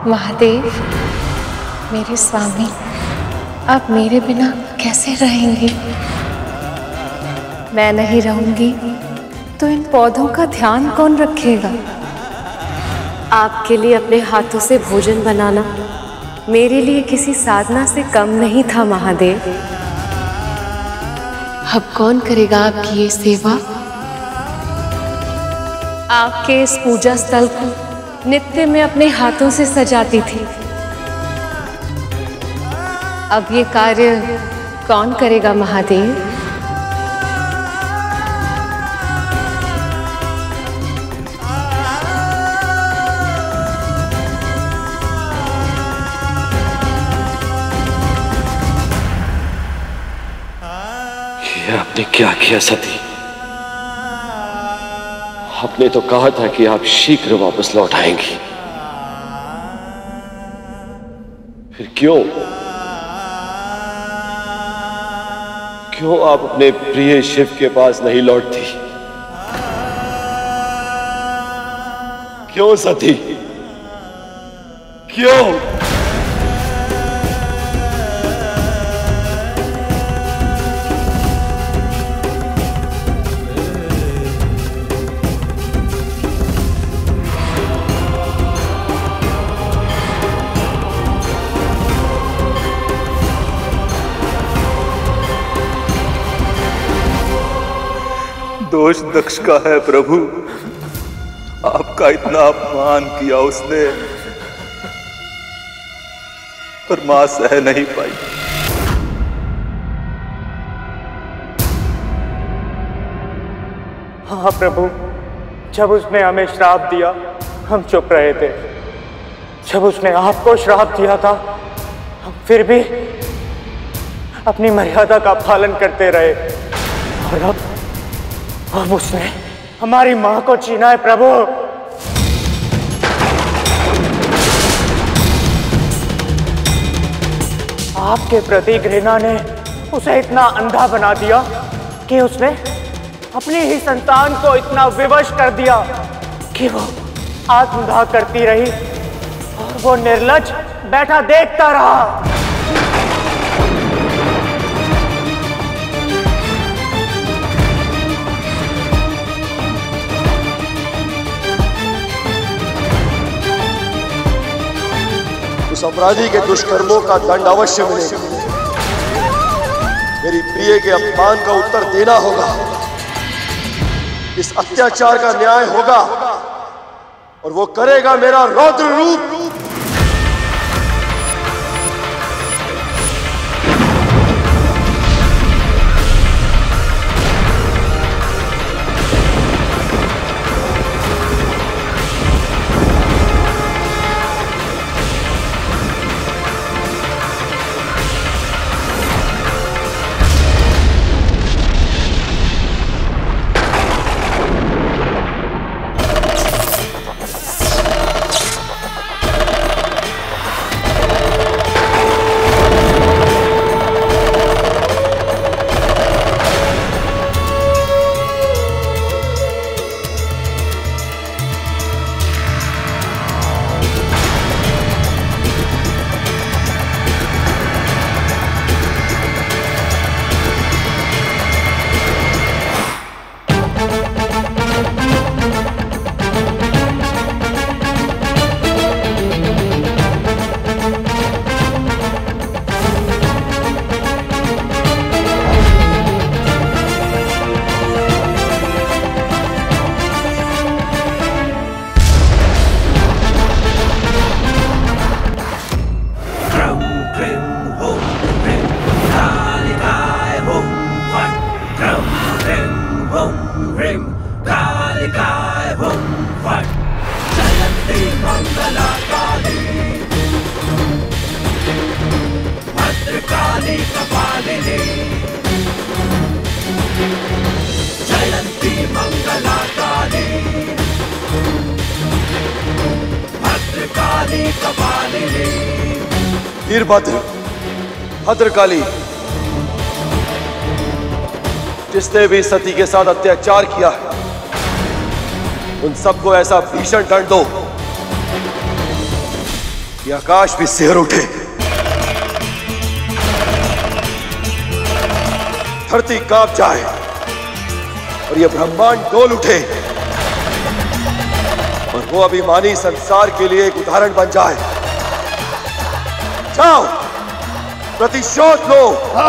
महादेव, मेरे स्वामी, आप मेरे बिना कैसे रहेंगे? मैं नहीं रहूंगी तो इन पौधों का ध्यान कौन रखेगा? आपके लिए अपने हाथों से भोजन बनाना मेरे लिए किसी साधना से कम नहीं था महादेव। अब कौन करेगा आपकी ये सेवा? आपके इस पूजा स्थल को नित्य मैं अपने हाथों से सजाती थी। अब ये कार्य कौन करेगा महादेव? ये आपने क्या किया सती? आपने तो कहा था कि आप शीघ्र वापस लौट आएंगी, फिर क्यों आप अपने प्रिय शिव के पास नहीं लौटती? क्यों सती, क्यों? दोष दक्ष का है प्रभु, आपका इतना अपमान किया उसने, पर मां सह नहीं पाई। हाँ प्रभु, जब उसने हमें श्राप दिया हम चुप रहे थे। जब उसने आपको श्राप दिया था हम फिर भी अपनी मर्यादा का पालन करते रहे, और अब उसने हमारी मां को छीना है प्रभु। आपके प्रति घृणा ने उसे इतना अंधा बना दिया कि उसने अपनी ही संतान को इतना विवश कर दिया कि वो आत्मदाह करती रही और वो निर्लज्ज बैठा देखता रहा। उस अपराधी के दुष्कर्मों का दंड अवश्य मिलेगा। मेरी प्रिय के अपमान का उत्तर देना होगा, इस अत्याचार का न्याय होगा, और वो करेगा मेरा रौद्र रूप। वीरभद्र, भद्रकाली, जिसने भी सती के साथ अत्याचार किया है उन सबको ऐसा भीषण दंड दो ये आकाश भी सिहर उठे, धरती कांप जाए और ये ब्रह्मांड डोल उठे और वो अभिमानी संसार के लिए एक उदाहरण बन जाए। जाओ, प्रतिशोध लो।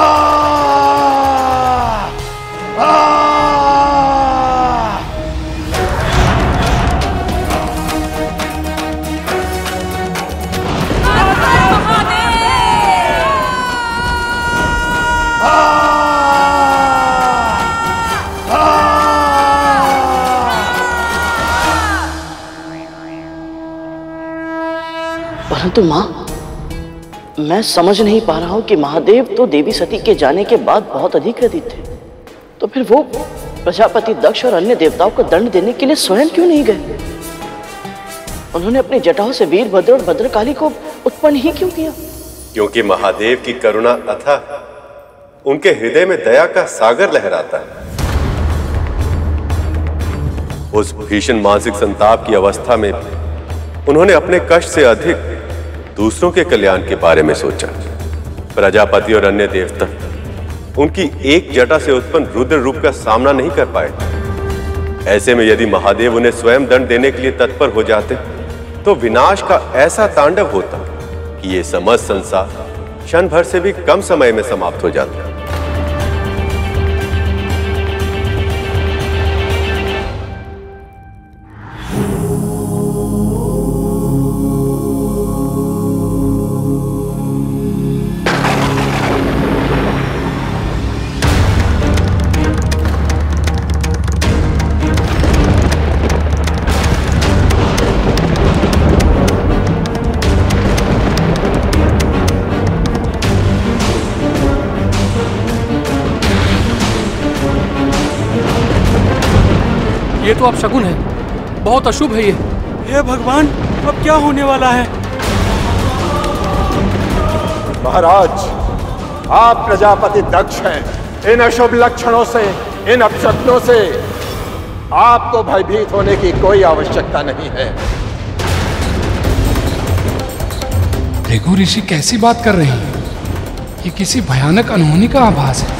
परंतु मां, मैं समझ नहीं पा रहा हूं कि महादेव तो देवी सती के जाने के बाद बहुत अधिक क्रोधित थे, तो फिर वो प्रजापति दक्ष और अन्य देवताओं को दंड देने के लिए स्वयं क्यों नहीं गए? उन्होंने अपनी जटाओं से वीरभद्र और भद्रकाली को उत्पन्न ही क्यों किया? क्योंकि महादेव की करुणा अथाह, उनके हृदय में दया का सागर लहराता है। उस भीषण मानसिक संताप की अवस्था में उन्होंने अपने कष्ट से अधिक दूसरों के कल्याण के बारे में सोचा। प्रजापति और अन्य देवता उनकी एक जटा से उत्पन्न रुद्र रूप का सामना नहीं कर पाए। ऐसे में यदि महादेव उन्हें स्वयं दंड देने के लिए तत्पर हो जाते तो विनाश का ऐसा तांडव होता कि ये समस्त संसार क्षण भर से भी कम समय में समाप्त हो जाता। ये तो अपशकुन है, बहुत अशुभ है ये। हे भगवान, अब क्या होने वाला है? महाराज, आप प्रजापति दक्ष हैं। इन अशुभ लक्षणों से, इन अपशकुनों से आपको भयभीत होने की कोई आवश्यकता नहीं है। भृगु ऋषि कैसी बात कर रहे हैं? ये किसी भयानक अनहोनी का आभास है।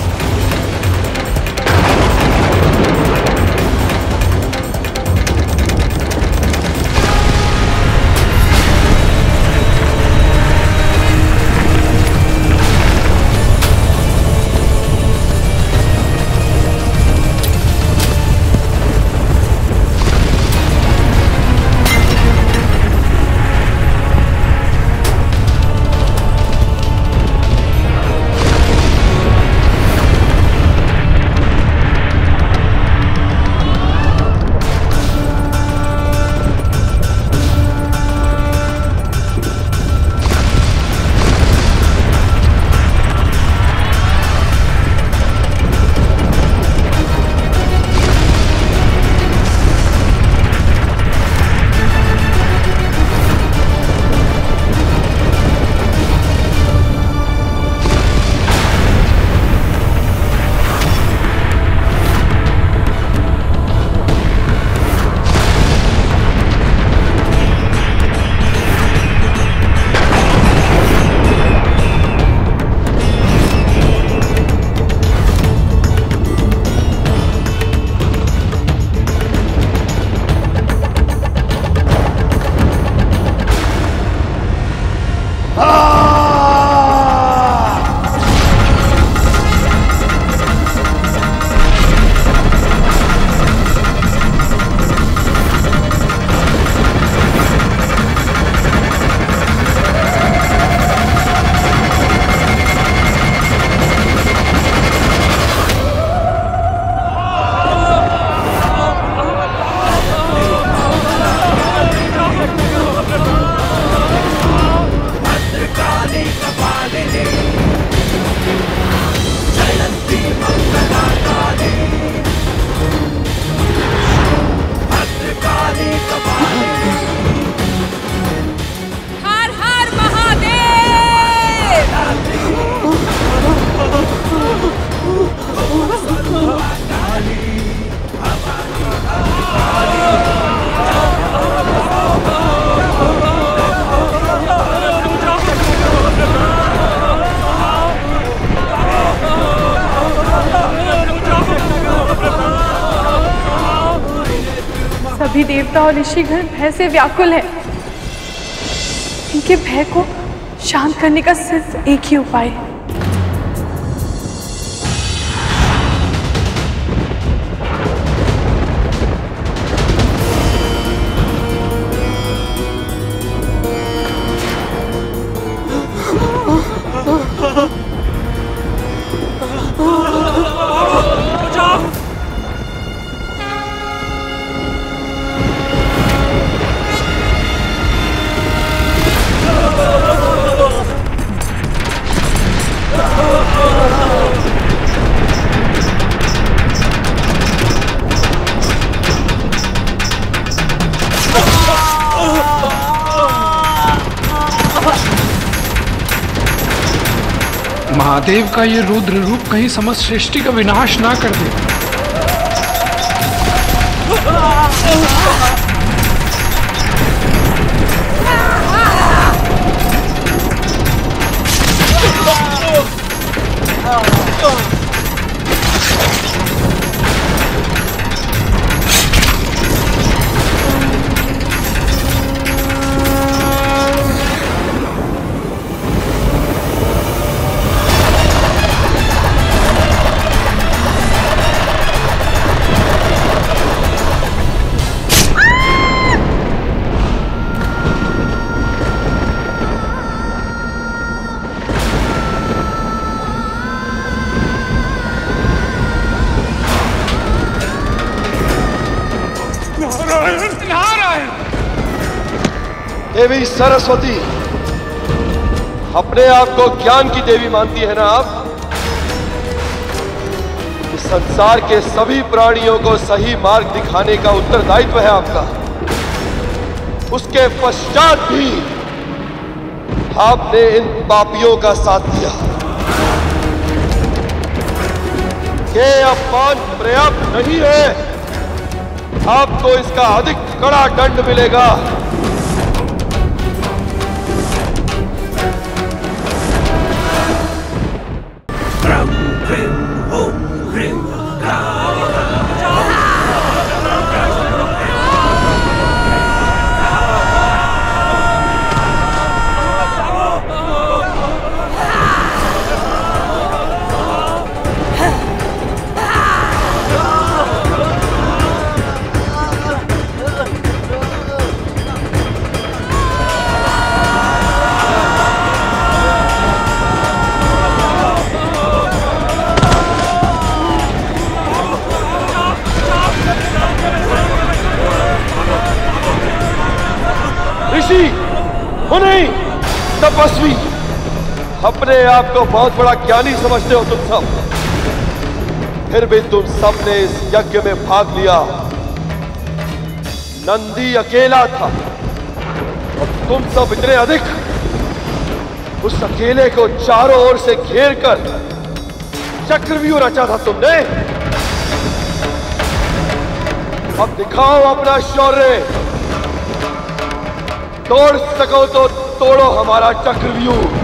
सभी देवता और ऋषिगण भय से व्याकुल हैं। इनके भय को शांत करने का सिर्फ एक ही उपाय है। महादेव का ये रुद्र रूप कहीं समस्त सृष्टि का विनाश ना कर दे। देवी सरस्वती, अपने आप को ज्ञान की देवी मानती है ना आप? इस संसार के सभी प्राणियों को सही मार्ग दिखाने का उत्तरदायित्व है आपका। उसके पश्चात भी आपने इन पापियों का साथ दिया। ये अपमान पर्याप्त नहीं है, आपको इसका अधिक कड़ा दंड मिलेगा। नहीं, तपस्वी, अपने आप को बहुत बड़ा ज्ञानी समझते हो तुम सब, फिर भी तुम सब ने इस यज्ञ में भाग लिया। नंदी अकेला था और तुम सब इतने अधिक। उस अकेले को चारों ओर से घेर कर चक्रव्यूह रचा था तुमने। अब दिखाओ अपना शौर्य। तोड़ सको तो तोड़ो हमारा चक्रव्यूह।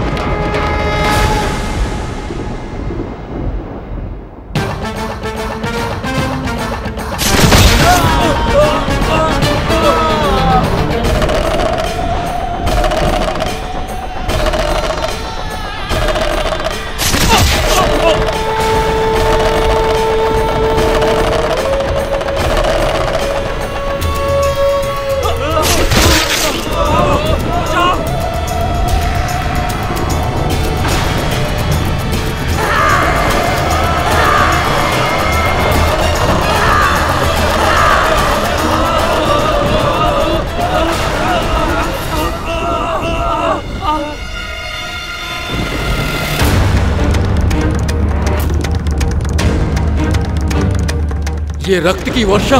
ये रक्त की वर्षा,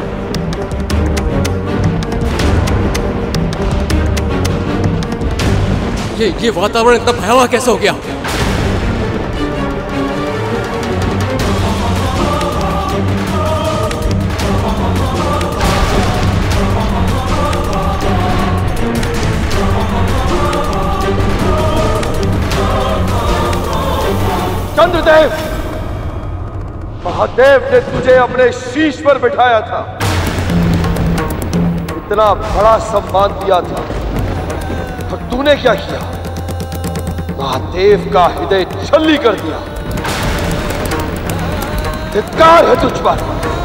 ये वातावरण इतना भयावह कैसे हो गया? चंद्रदेव, महादेव ने तुझे अपने शीश पर बिठाया था। इतना बड़ा सम्मान दिया था और तूने क्या किया? महादेव का हृदय छल्ली कर दिया। धिक्कार है तुझ पर।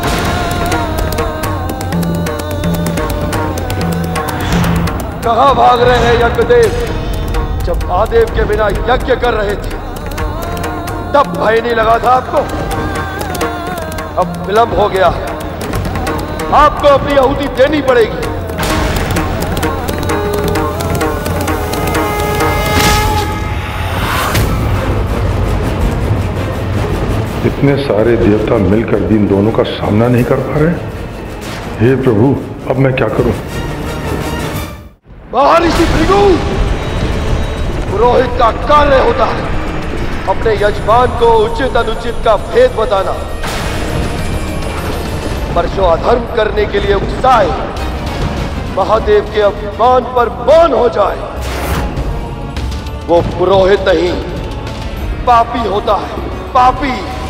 कहां भाग रहे हैं यज्ञदेव? जब महादेव के बिना यज्ञ कर रहे थे तब भय नहीं लगा था आपको? अब विलंब हो गया, आपको अपनी आहुति देनी पड़ेगी। इतने सारे देवता मिलकर भी इन दोनों का सामना नहीं कर पा रहे। हे प्रभु, अब मैं क्या करूं? महर्षि भृगु, पुरोहित का कार्य होता है अपने यजमान को उचित अनुचित का भेद बताना, पर जो अधर्म करने के लिए उकसाए महादेव के अपमान पर मौन हो जाए वो पुरोहित नहीं, पापी होता है, पापी।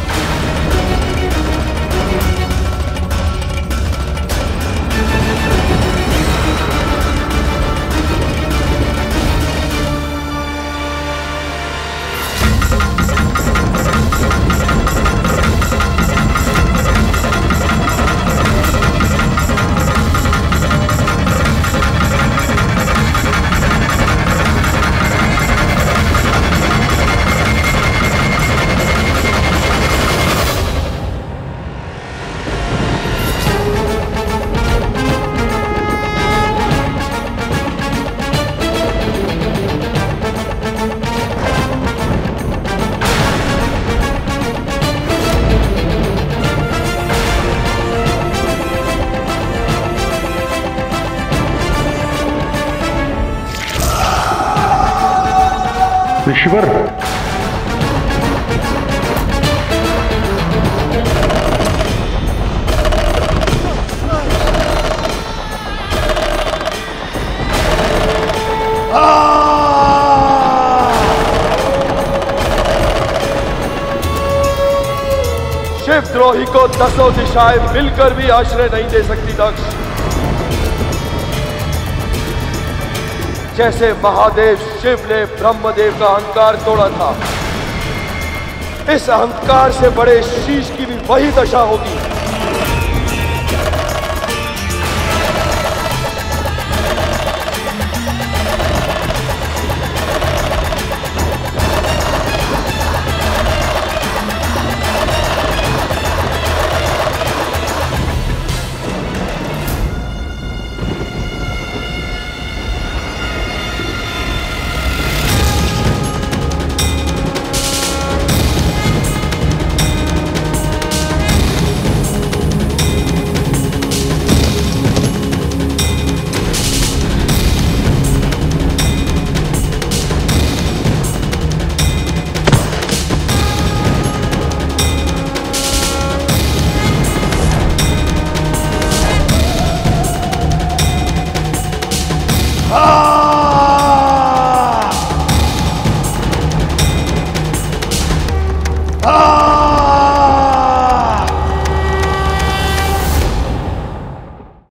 ईश्वर, शिवद्रोही को 10 दिशाएं मिलकर भी आश्रय नहीं दे सकती दक्ष। जैसे महादेव शिव ने ब्रह्मदेव का अहंकार तोड़ा था, इस अहंकार से बड़े शीश की भी वही दशा होगी।